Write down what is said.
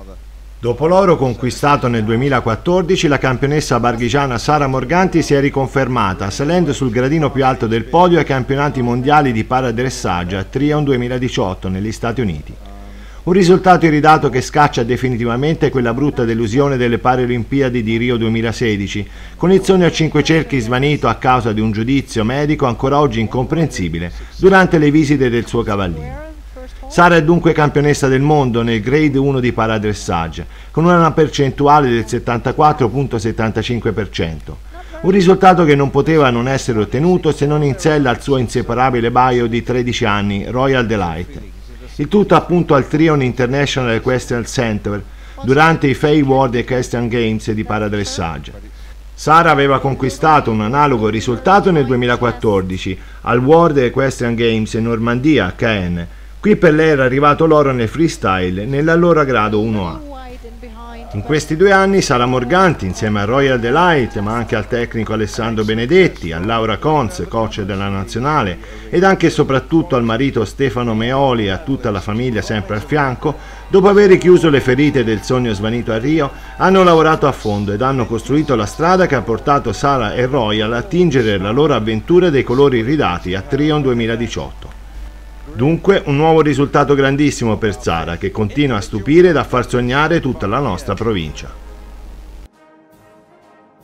Dopo l'oro conquistato nel 2014, la campionessa barghigiana Sara Morganti si è riconfermata, salendo sul gradino più alto del podio ai campionati mondiali di paradressage a Trion 2018 negli Stati Uniti. Un risultato iridato che scaccia definitivamente quella brutta delusione delle Paralimpiadi di Rio 2016, con il sogno a 5 cerchi svanito a causa di un giudizio medico ancora oggi incomprensibile durante le visite del suo cavallino. Sara è dunque campionessa del mondo nel Grade 1 di paradressage, con una percentuale del 74,75%. Un risultato che non poteva non essere ottenuto se non in sella al suo inseparabile baio di 13 anni, Royal Delight. Il tutto appunto al Trion International Equestrian Center durante i FEI World Equestrian Games di paradressage. Sara aveva conquistato un analogo risultato nel 2014 al World Equestrian Games in Normandia a Caen. Qui per lei era arrivato l'oro nel freestyle nell'allora grado 1A. In questi 2 anni Sara Morganti, insieme a Royal Delight, ma anche al tecnico Alessandro Benedetti, a Laura Conz, coach della nazionale, ed anche e soprattutto al marito Stefano Meoli e a tutta la famiglia sempre al fianco, dopo aver chiuso le ferite del sogno svanito a Rio, hanno lavorato a fondo ed hanno costruito la strada che ha portato Sara e Royal a tingere la loro avventura dei colori ridati a Trion 2018. Dunque un nuovo risultato grandissimo per Sara, che continua a stupire ed a far sognare tutta la nostra provincia.